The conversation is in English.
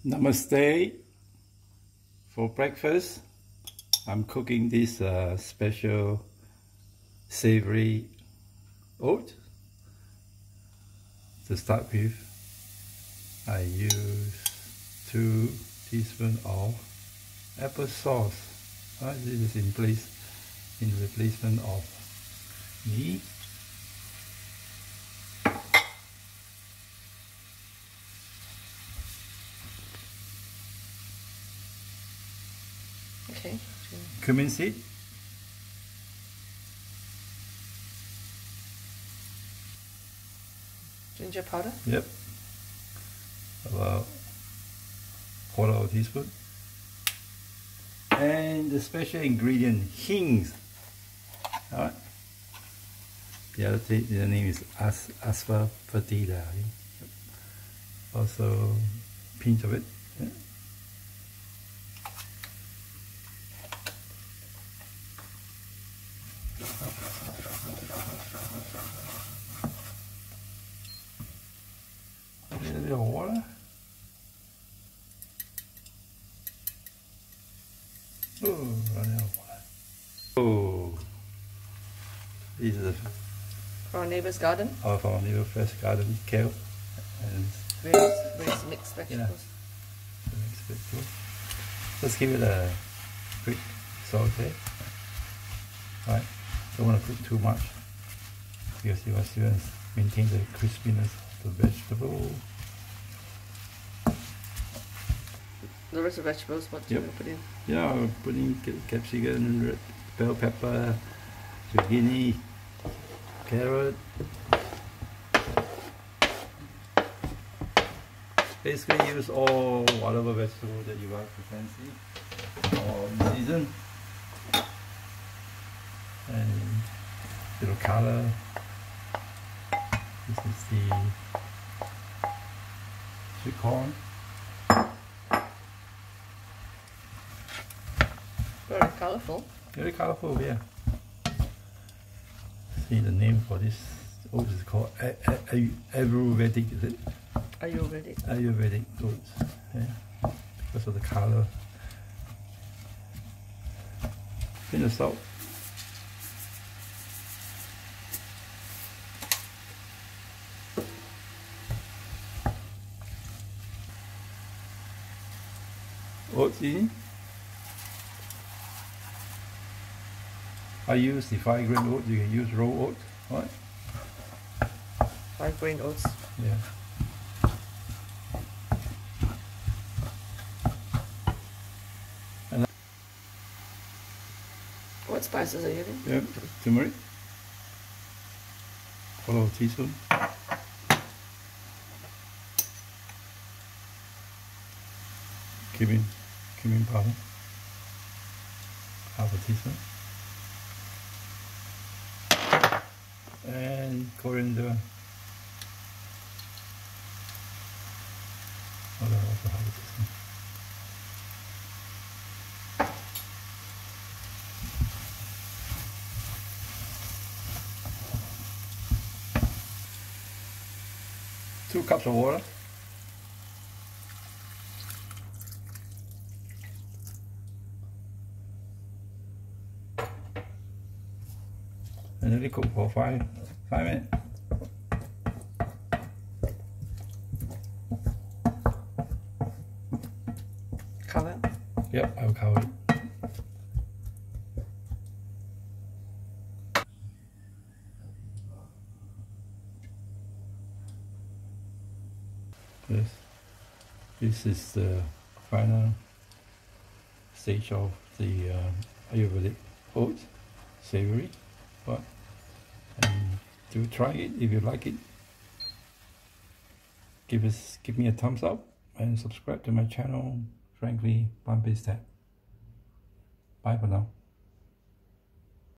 Namaste. For breakfast, I'm cooking this special savory oat. To start with, I use 2 teaspoons of applesauce. This is in replacement of ghee. Okay. Cumin seed. Ginger powder. Yep. About quarter of a teaspoon. And the special ingredient, hing. Alright. The name is asafoetida. Also, pinch of it. Yeah. A little bit of water. Oh, running out of water. Oh, these are From our neighbor's garden. Of our neighbor's fresh garden kale and various mixed vegetables. Yeah, mixed vegetables. Let's give it a quick saute. Right, don't want to cook too much because you want to maintain the crispiness of the vegetable. The rest of the vegetables, what do you put in? Yeah, I'm putting capsicum, red bell pepper, zucchini, carrot. Basically use all whatever vegetable that you like to fancy or in season. And a little color. This is the sweet corn. Very colorful. Very colorful, yeah. See, the name for this oat is called Ayurvedic, is it? Ayurvedic. Ayurvedic oats, yeah. Because of the color. Pinch of salt. Oats in. I use the 5-grain oat. You can use raw oat, right? 5-grain oats. Yeah. And what spices are you using? yeah, turmeric. Quarter of a teaspoon. Cumin powder. Half a teaspoon. And coriander. Also half a teaspoon. Two cups of water. And let it cook for 5 minutes. Cover. Yep, I'll cover it. Yes, this is the final stage of the Ayurvedic oat, savory. But do try it if you like it. Give me a thumbs up and subscribe to my channel, Frankly Plant-Based Dad. Bye for now.